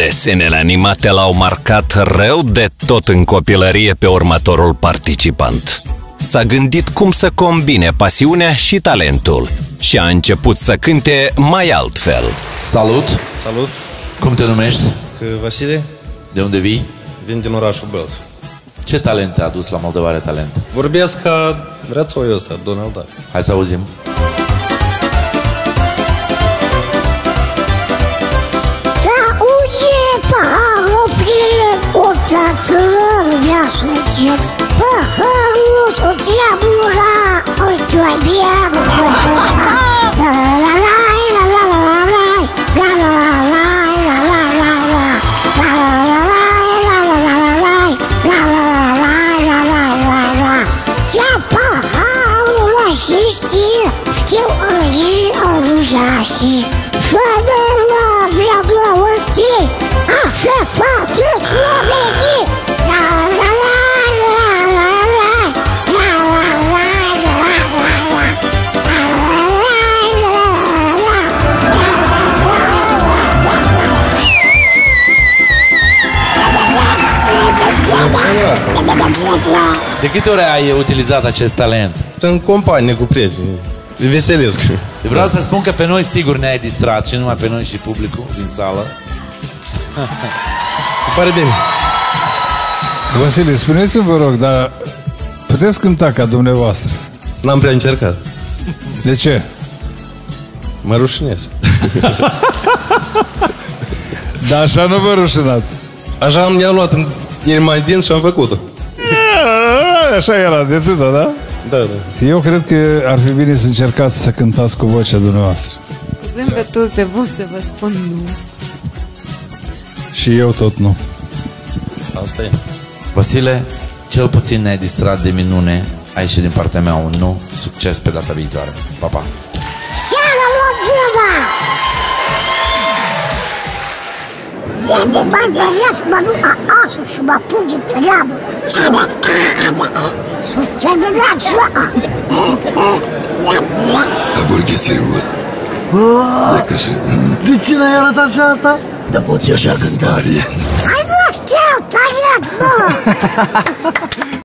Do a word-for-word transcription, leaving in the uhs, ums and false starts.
Desenele animate l-au marcat rău de tot în copilărie pe următorul participant. S-a gândit cum să combine pasiunea și talentul și a început să cânte mai altfel. Salut! Salut! Cum te numești? Vasile. De unde vii? Vin din orașul Bălț. Ce talent te-a adus la Moldovare Talent? Vorbesc ca rățoiul ăsta, Donald Duck. Hai să auzim. Paharul plin, odată mi-a săget. Paharul ce-o treabura, oi tu-ai bierul, tu-ai băra. La la la la la la la la la la la la la la la la la la la la. Ia paharul la și știe, știu ării ărujașii. Fără la vrea două trei, așa fac fix oamenii. La la la la la la la la la la. De câte ori ai utilizat acest talent? În companie cu prieteni. Îi veselesc. Eu vreau să spun că pe noi sigur ne-ai distrat și numai pe noi și publicul din sală. Îmi pare bine. Vasile, spuneți-mi, vă rog, dar puteți cânta ca dumneavoastră? N-am prea încercat. De ce? Mă rușinez. Dar așa nu vă rușinați. Așa am mi-am luat în inima din și am făcut-o. Așa era, de atâta, da? Da, da. Eu cred că ar fi bine să încercați să cântați cu vocea dumneavoastră. Zâmbetul pe buze, vă spun nu. Și eu tot nu. Asta e. Vasile, cel puțin ne-ai distrat de minune. Ai și din partea mea un nu. Succes pe data viitoare. Pa, pa! Seara logina! I-am de bani pe viață, mă duc acasă și mă pun de treabă. Și mă... Să terminat joaca! Dar vorbi serios. E ca și... De ce n-ai arătat și asta? Dar pot și așa cântare. Ai nu știu, talent, mă!